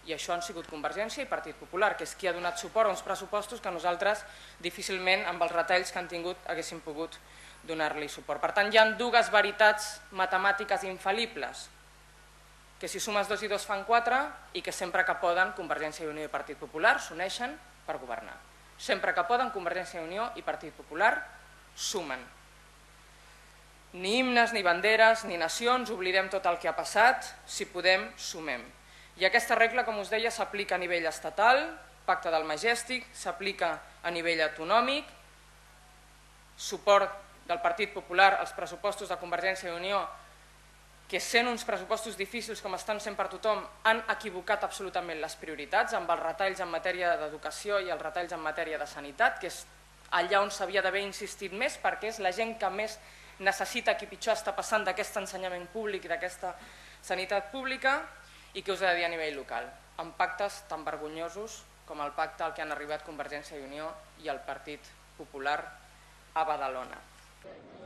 I això han sigut Convergència i Partit Popular, que és qui ha donat suport a uns pressupostos que nosaltres difícilment, amb els retalls que han tingut, haguéssim pogut donar-li suport. Per tant, hi ha dues veritats matemàtiques infal·libles, que si sumes 2 i 2 fan 4 i que sempre que poden Convergència i Unió i Partit Popular s'uneixen per governar. Sempre que poden Convergència i Unió i Partit Popular sumen. Ni himnes, ni banderes, ni nacions, oblidem tot el que ha passat, si podem, sumem. I aquesta regla, com us deia, s'aplica a nivell estatal, pacte del Majestic, s'aplica a nivell autonòmic, suport del Partit Popular als pressupostos de Convergència i Unió, que sent uns pressupostos difícils com estan sent per tothom, han equivocat absolutament les prioritats amb els retalls en matèria d'educació i els retalls en matèria de sanitat, que és allà on s'havia d'haver insistit més, perquè és la gent que més necessita, qui pitjor està passant d'aquest ensenyament públic i d'aquesta sanitat pública, i què us he de dir a nivell local, amb pactes tan vergonyosos com el pacte al que han arribat Convergència i Unió i el Partit Popular a Badalona.